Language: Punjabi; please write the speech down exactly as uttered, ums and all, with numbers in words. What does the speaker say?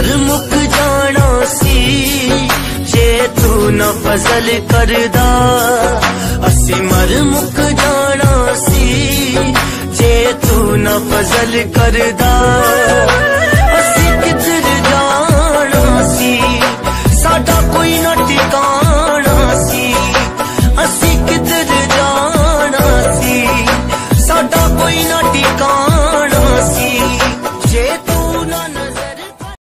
मर मुक जाना सी जे तू न फजल करदा। असी मर मुक जाना सी जे तू न फजल करदा।